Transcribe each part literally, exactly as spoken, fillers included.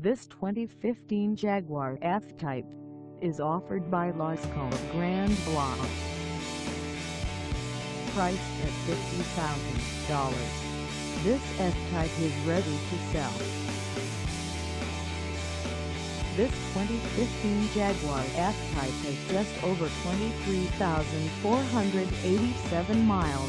This twenty fifteen Jaguar F-Type is offered by Lasco of Grand Blanc. Priced at fifty thousand dollars, this F-Type is ready to sell. This twenty fifteen Jaguar F-Type has just over twenty-three thousand four hundred eighty-seven miles.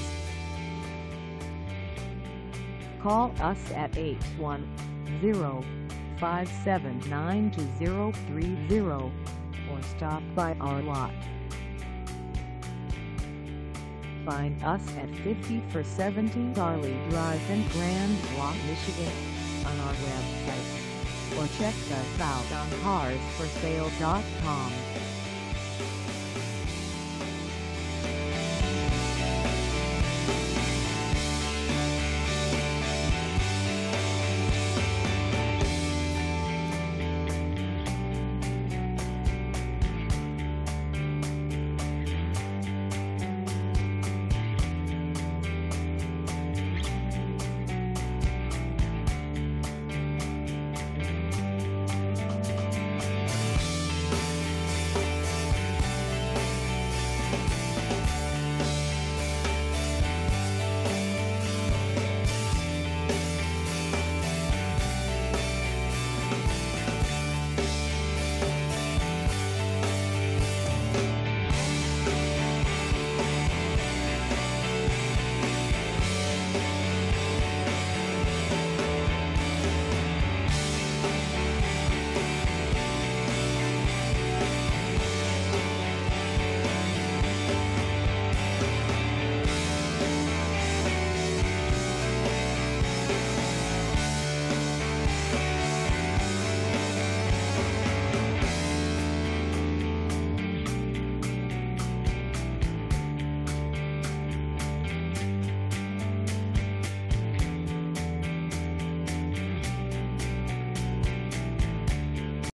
Call us at eight one zero, five seven nine, two zero three zero or stop by our lot. Find us at fifty-four seventy Darley Drive in Grand Blanc, Michigan on our website, or check us out on cars for sale dot com.